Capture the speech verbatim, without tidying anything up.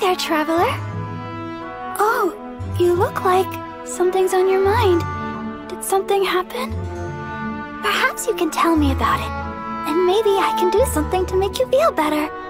there, traveler. Oh, you look like something's on your mind. Did something happen? Perhaps you can tell me about it, and maybe I can do something to make you feel better.